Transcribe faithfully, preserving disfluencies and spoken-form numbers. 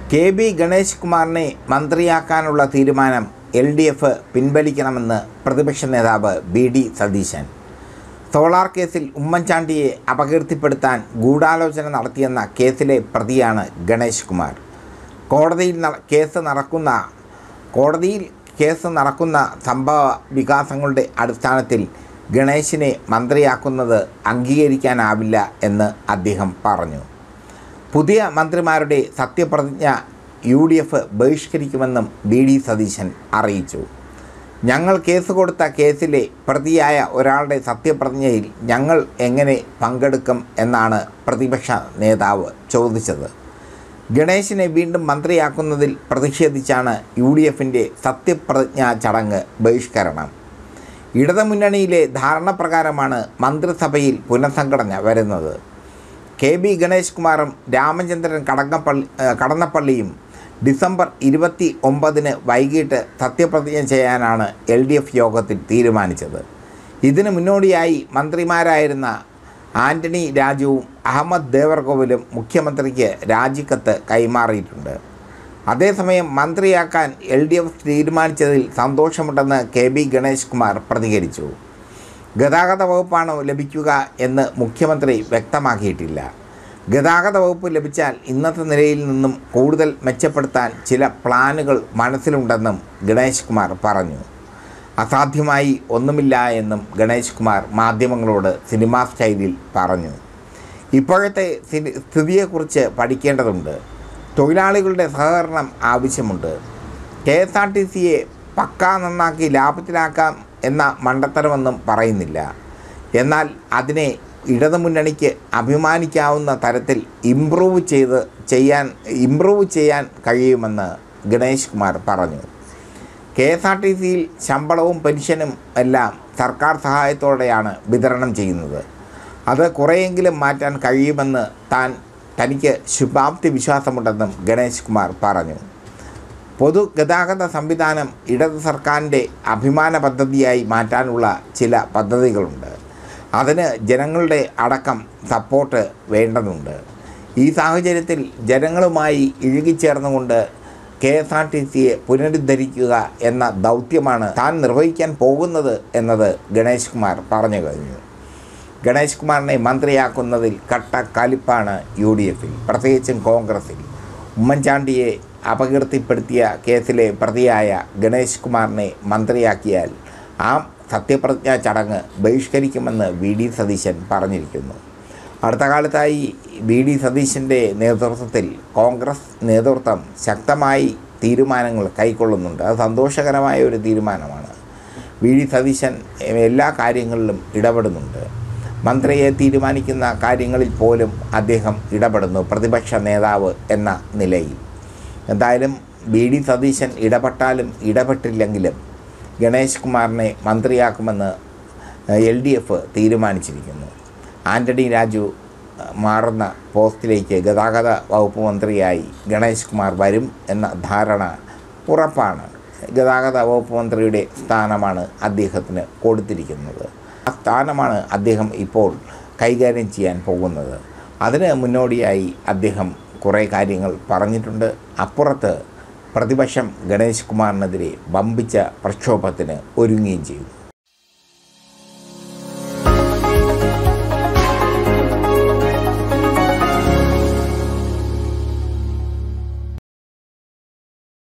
K B Ganesh കുമാറിനെ മന്ത്രിയാക്കാനുള്ള തീരുമാനം L D F പിൻവലിക്കണമെന്ന് പ്രതിപക്ഷ നേതാവ് വി ഡി സതീശൻ. സോളാർ കേസിൽ ഉമ്മൻചാണ്ടിയെ അപകീർത്തിപ്പെടുത്താൻ ഗൂഢാലോചന നടത്തിയെന്ന കേസിലെ പ്രതിയാണ് ഗണേഷ് കുമാർ. കോടതിയിൽ കേസ് നടക്കുന്ന കോടതിയിൽ കേസ് നടക്കുന്ന സംഭവ വികാസങ്ങളുടെ അടിസ്ഥാനത്തിൽ ഗണേശിനെ മന്ത്രിയാക്കുന്നത് അംഗീകരിക്കാനാവില്ല എന്ന് അദ്ദേഹം പറഞ്ഞു. പുതിയ മന്ത്രിമാരുടെ സത്യപ്രതിജ്ഞ യു ഡി എഫ് ബഹിഷ്കരിക്കുമെന്നും വി ഡി സതീശൻ അറിയിച്ചു. ഞങ്ങൾ കേസ് കൊടുത്ത കേസിലെ പ്രതിയായ ഒരാളുടെ സത്യപ്രതിജ്ഞയിൽ ഞങ്ങൾ എങ്ങനെ പങ്കെടുക്കും എന്നാണ് പ്രതിപക്ഷ നേതാവ് ചോദിച്ചത്. ഗണേശിനെ വീണ്ടും മന്ത്രിയാക്കുന്നതിൽ പ്രതിഷേധിച്ചാണ് യു ഡി എഫിൻ്റെ സത്യപ്രതിജ്ഞാ ചടങ്ങ് ബഹിഷ്കരണം. ഇടതുമുന്നണിയിലെ ധാരണപ്രകാരമാണ് മന്ത്രിസഭയിൽ പുനഃസംഘടന വരുന്നത്. കെ ബി ഗണേഷ് കുമാറും രാമചന്ദ്രൻ കടങ്ങപ്പള്ളി കടന്നപ്പള്ളിയും ഡിസംബർ ഇരുപത്തി ഒമ്പതിന് വൈകിട്ട് സത്യപ്രതിജ്ഞ ചെയ്യാനാണ് എൽ ഡി എഫ് യോഗത്തിൽ തീരുമാനിച്ചത്. ഇതിന് മുന്നോടിയായി മന്ത്രിമാരായിരുന്ന ആൻ്റണി രാജുവും അഹമ്മദ് ദേവർകോവിലും മുഖ്യമന്ത്രിക്ക് രാജിക്കത്ത് കൈമാറിയിട്ടുണ്ട്. അതേസമയം മന്ത്രിയാക്കാൻ എൽ ഡി എഫ് തീരുമാനിച്ചതിൽ സന്തോഷമുണ്ടെന്ന് കെ ബി ഗണേഷ് കുമാർ പ്രതികരിച്ചു. ഗതാഗത വകുപ്പാണോ ലഭിക്കുക എന്ന് മുഖ്യമന്ത്രി വ്യക്തമാക്കിയിട്ടില്ല. ഗതാഗത വകുപ്പ് ലഭിച്ചാൽ ഇന്നത്തെ നിലയിൽ നിന്നും കൂടുതൽ മെച്ചപ്പെടുത്താൻ ചില പ്ലാനുകൾ മനസ്സിലുണ്ടെന്നും ഗണേഷ് കുമാർ പറഞ്ഞു. അസാധ്യമായി ഒന്നുമില്ല എന്നും ഗണേഷ് കുമാർ മാധ്യമങ്ങളോട് സിനിമാ സ്റ്റൈലിൽ പറഞ്ഞു. ഇപ്പോഴത്തെ സ്ഥിതിയെക്കുറിച്ച് പഠിക്കേണ്ടതുണ്ട്. തൊഴിലാളികളുടെ സഹകരണം ആവശ്യമുണ്ട്. കെ എസ് ആർ ടി സിയെ പക്കാ നന്നാക്കി ലാഭത്തിലാക്കാം എന്ന മണ്ടത്തരമൊന്നും പറയുന്നില്ല. എന്നാൽ അതിനെ ഇടതുമുന്നണിക്ക് അഭിമാനിക്കാവുന്ന തരത്തിൽ ഇംപ്രൂവ് ചെയ്ത് ചെയ്യാൻ ഇംപ്രൂവ് ചെയ്യാൻ കഴിയുമെന്ന് ഗണേഷ് കുമാർ പറഞ്ഞു. കെ എസ് ആർ ടി സിയിൽ ശമ്പളവും പെൻഷനും എല്ലാം സർക്കാർ സഹായത്തോടെയാണ് വിതരണം ചെയ്യുന്നത്. അത് കുറേയെങ്കിലും മാറ്റാൻ കഴിയുമെന്ന് താൻ തനിക്ക് ശുഭാപ്തി വിശ്വാസമുണ്ടെന്നും ഗണേഷ് കുമാർ പറഞ്ഞു. പൊതുഗതാഗത സംവിധാനം ഇടത് സർക്കാരിൻ്റെ അഭിമാന പദ്ധതിയായി മാറ്റാനുള്ള ചില പദ്ധതികളുണ്ട്. അതിന് ജനങ്ങളുടെ അടക്കം സപ്പോർട്ട് വേണ്ടതുണ്ട്. ഈ സാഹചര്യത്തിൽ ജനങ്ങളുമായി ഇഴുകിച്ചേർന്നുകൊണ്ട് കെ എസ് ആർ ടി സിയെ പുനരുദ്ധരിക്കുക എന്ന ദൗത്യമാണ് താൻ നിർവഹിക്കാൻ പോകുന്നത് എന്നത് ഗണേഷ് കുമാർ പറഞ്ഞു കഴിഞ്ഞു. ഗണേഷ് കുമാറിനെ മന്ത്രിയാക്കുന്നതിൽ കട്ട കലിപ്പാണ് യു ഡി എഫിൽ, പ്രത്യേകിച്ചും കോൺഗ്രസിൽ. ഉമ്മൻചാണ്ടിയെ അപകീർത്തിപ്പെടുത്തിയ കേസിലെ പ്രതിയായ ഗണേഷ് കുമാറിനെ മന്ത്രിയാക്കിയാൽ ആ സത്യപ്രതിജ്ഞാ ചടങ്ങ് ബഹിഷ്കരിക്കുമെന്ന് വി ഡി സതീശൻ പറഞ്ഞിരിക്കുന്നു. അടുത്ത കാലത്തായി വി ഡി സതീശൻ്റെ നേതൃത്വത്തിൽ കോൺഗ്രസ് നേതൃത്വം ശക്തമായി തീരുമാനങ്ങൾ കൈക്കൊള്ളുന്നുണ്ട്. അത് സന്തോഷകരമായ ഒരു തീരുമാനമാണ്. വി ഡി സതീശൻ എല്ലാ കാര്യങ്ങളിലും ഇടപെടുന്നുണ്ട്. മന്ത്രിയെ തീരുമാനിക്കുന്ന കാര്യങ്ങളിൽ പോലും അദ്ദേഹം ഇടപെടുന്നു, പ്രതിപക്ഷ നേതാവ് എന്ന നിലയിൽ. എന്തായാലും വി ഡി സതീശൻ ഇടപെട്ടാലും ഇടപെട്ടില്ലെങ്കിലും ഗണേഷ് കുമാറിനെ മന്ത്രിയാക്കുമെന്ന് എൽ ഡി എഫ് തീരുമാനിച്ചിരിക്കുന്നു. ആൻ്റണി രാജു മാറുന്ന പോസ്റ്റിലേക്ക് ഗതാഗത വകുപ്പ് മന്ത്രിയായി ഗണേഷ് കുമാർ വരും എന്ന ധാരണ ഉറപ്പാണ്. ഗതാഗത വകുപ്പ് മന്ത്രിയുടെ സ്ഥാനമാണ് അദ്ദേഹത്തിന് കൊടുത്തിരിക്കുന്നത്. ആ സ്ഥാനമാണ് അദ്ദേഹം ഇപ്പോൾ കൈകാര്യം ചെയ്യാൻ പോകുന്നത്. അതിന് മുന്നോടിയായി അദ്ദേഹം കുറേ കാര്യങ്ങൾ പറഞ്ഞിട്ടുണ്ട്. അപ്പുറത്ത് പ്രതിപക്ഷം ഗണേഷ് കുമാറിനെതിരെ വമ്പിച്ച പ്രക്ഷോഭത്തിന് ഒരുങ്ങുകയും ചെയ്തു.